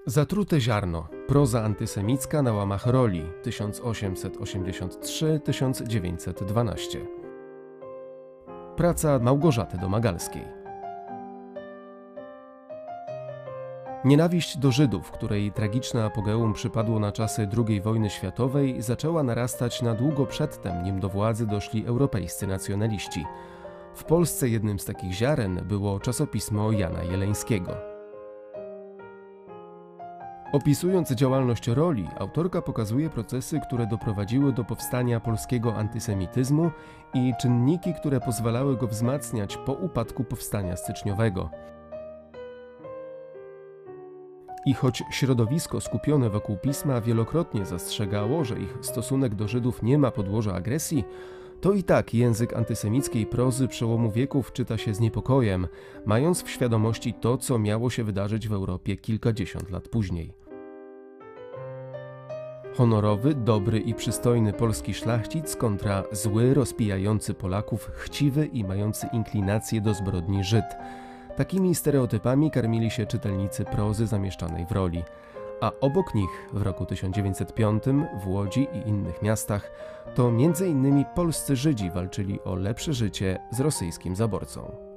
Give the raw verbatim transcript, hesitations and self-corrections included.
Zatrute ziarno. Proza antysemicka na łamach roli tysiąc osiemset osiemdziesiąt trzy do tysiąc dziewięćset dwanaście. Praca Małgorzaty Domagalskiej. Nienawiść do Żydów, której tragiczne apogeum przypadło na czasy drugiej wojny światowej, zaczęła narastać na długo przedtem, nim do władzy doszli europejscy nacjonaliści. W Polsce jednym z takich ziaren było czasopismo Jana Jeleńskiego. Opisując działalność Roli, autorka pokazuje procesy, które doprowadziły do powstania polskiego antysemityzmu i czynniki, które pozwalały go wzmacniać po upadku powstania styczniowego. I choć środowisko skupione wokół pisma wielokrotnie zastrzegało, że ich stosunek do Żydów nie ma podłoża agresji, to i tak język antysemickiej prozy przełomu wieków czyta się z niepokojem, mając w świadomości to, co miało się wydarzyć w Europie kilkadziesiąt lat później. Honorowy, dobry i przystojny polski szlachcic kontra zły, rozpijający Polaków, chciwy i mający inklinację do zbrodni Żyd. Takimi stereotypami karmili się czytelnicy prozy zamieszczanej w Roli. A obok nich w roku tysiąc dziewięćset piątym w Łodzi i innych miastach to między innymi polscy Żydzi walczyli o lepsze życie z rosyjskim zaborcą.